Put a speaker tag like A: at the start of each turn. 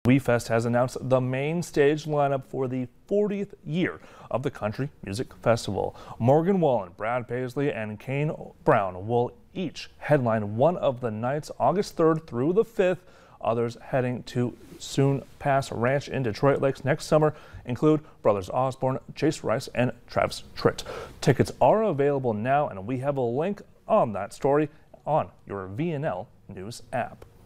A: WeFest has announced the main stage lineup for the 40th year of the Country Music Festival. Morgan Wallen, Brad Paisley, and Kane Brown will each headline one of the nights August 3rd through the 5th. Others heading to Soon Pass Ranch in Detroit Lakes next summer include Brothers Osborne, Chase Rice, and Travis Tritt. Tickets are available now, and we have a link on that story on your VNL News app.